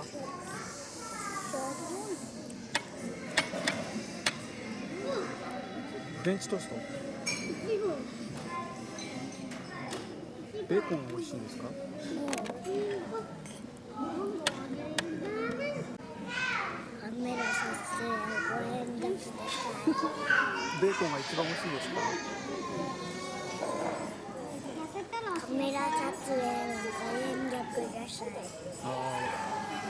フレンチトースト。ベーコン美味しいんですか？ カメラ撮影ご遠慮ください。 ベーコンが一番美味しいですか？ カメラ撮影はご遠慮ください。 ああ。